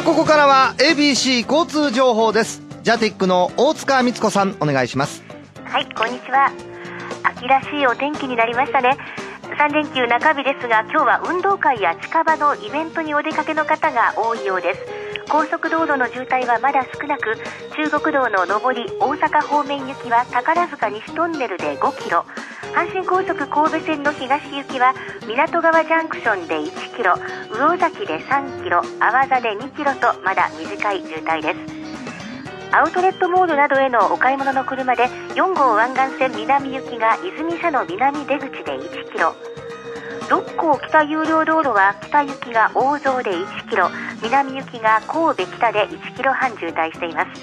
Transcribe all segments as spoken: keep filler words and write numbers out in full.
ここからは エービーシー 交通情報です。ジャティックの大塚光子さん、お願いします。 はい、こんにちは。秋らしいお天気になりましたね。さん連休中日ですが、今日は運動会や近場のイベントにお出かけの方が多いようです。高速道路の渋滞はまだ少なく、中国道の上り大阪方面行きは宝塚西トンネルでごキロ、阪神高速神戸線の東行きは港川ジャンクションでいちキロ、魚崎でさんキロ、阿波座でにキロとまだ短い渋滞です。アウトレットモールなどへのお買い物の車でよん号湾岸線南行きが泉佐野南出口でいちキロ、六甲北有料道路は北行きが大蔵でいちキロ、南行きが神戸北でいちキロはん渋滞しています。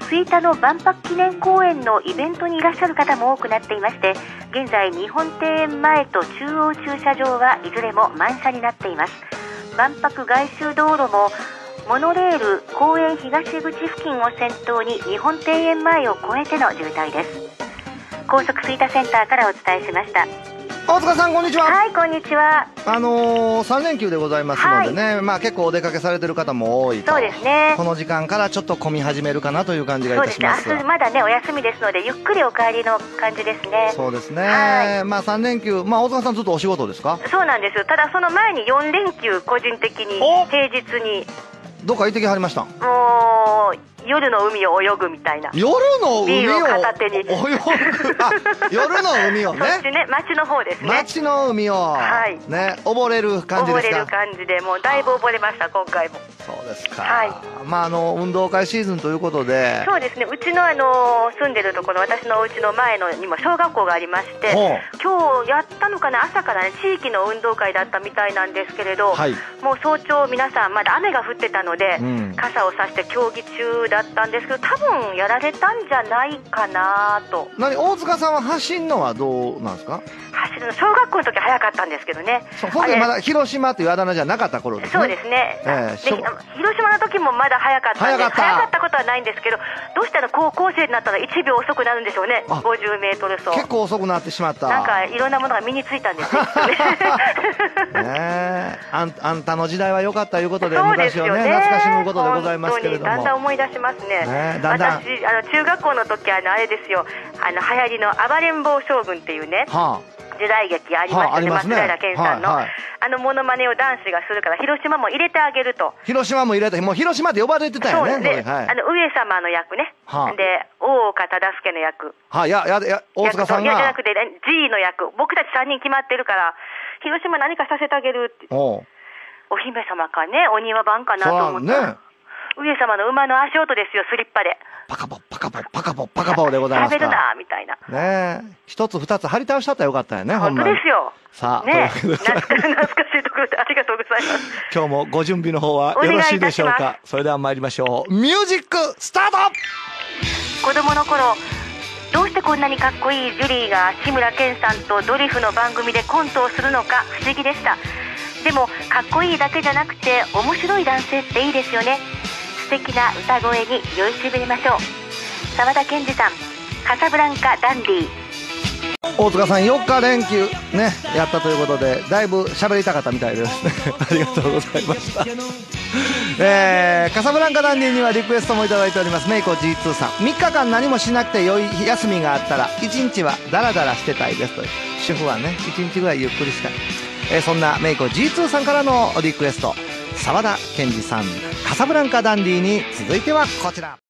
吹田の万博記念公園のイベントにいらっしゃる方も多くなっていまして、現在日本庭園前と中央駐車場はいずれも満車になっています。万博外周道路もモノレール公園東口付近を先頭に日本庭園前を越えての渋滞です。高速吹田センターからお伝えしました。 大塚さん、こんにちは。 はい、こんにちは。 あのー、さん連休でございますのでね、はい、まあ結構お出かけされてる方も多いと。 そうですね。 この時間からちょっと混み始めるかなという感じがいたします。 そうですね、明日まだねお休みですのでゆっくりお帰りの感じですね。 そうですね、 はい、 まあさん連休、まあ大塚さんずっとお仕事ですか？ そうなんです。ただその前によん連休個人的に平日にどっか行ってきはりました？ もう夜の海を泳ぐみたいな。 夜の海をビールを片手に泳ぐあ、夜の海をね。 そっちね、町の方ですね。 町の海を、はい、ね、溺れる感じですか？ 溺れる感じで、もうだいぶ溺れました今回も。 そうですか。 はい。 まああの運動会シーズンということで。 そうですね。うちのあの住んでるところ、私のお家の前のにも小学校がありまして、今日やったのかな、朝からね地域の運動会だったみたいなんですけれど、はい、もう早朝皆さんまだ雨が降ってたので、うん、傘を差して競技中だったんですけど、多分やられたんじゃないかなと。 何、大塚さんは走るのはどうなんですか？ 走るの小学校の時は早かったんですけどね。 そう、その時まだ広島というあだ名じゃなかった頃ですね。 そうですね、 えー、 で広島の時もまだ早かったんで、 早かった早かったことはないんですけど、どうしたら高校生になったらいちびょう遅くなるんでしょうね。ごじゅうメートル走結構遅くなってしまった。 なんかいろんなものが身についたんですよね。 ねあん、あんたの時代は良かったいうことで、昔をね懐かしむことでございますけれども、 だんだん思い出しますね。 ね、だんだん私あの中学校の時あのあれですよ、あの流行りの暴れん坊将軍っていうね、はあ、時代劇ありましたね、松平健さんの、はいはい、あのモノマネを男子がするから広島も入れてあげると。 広島も入れて、もう広島で呼ばれてたよね。 そうで、はい、あの上様の役ね、はあ、で大岡忠相の役、 はあ、いやいやいや大塚さんが、 いやじゃなくて G の役、僕たちさんにん決まってるから広島何かさせてあげるって。おお姫様かね、お庭番かなと思ったら、ね、上様の馬の足音ですよ、スリッパでパカポパカポパカポパカポでございますか。 食べるなみたいなね。一つ二つ張り倒しちゃったらよかったよね。 本当ですよ。 さあ、 ね、懐かしいところでありがとうございます。 今日もご準備の方はよろしいでしょうか？それでは参りましょう。ミュージックスタート。 子供の頃、どうしてこんなにかっこいいジュリーが志村けんさんとドリフの番組でコントをするのか不思議でした。でもかっこいいだけじゃなくて面白い男性っていいですよね。素敵な歌声に酔いしびれましょう。沢田研二さん、カサブランカダンディ。 大塚さんよっか連休ねやったということで、だいぶ喋りたかったみたいですね。ありがとうございました。えー、カサブランカダンディにはリクエストもいただいております。メイコ ジーツー さん、みっかかん何もしなくて良い休みがあったらいちにちはダラダラしてたいですという。主婦はねいちにちぐらいゆっくりしたい、えー、そんなメイコ ジーツー さんからのリクエスト、沢田研二さん、カサブランカダンディに続いてはこちら。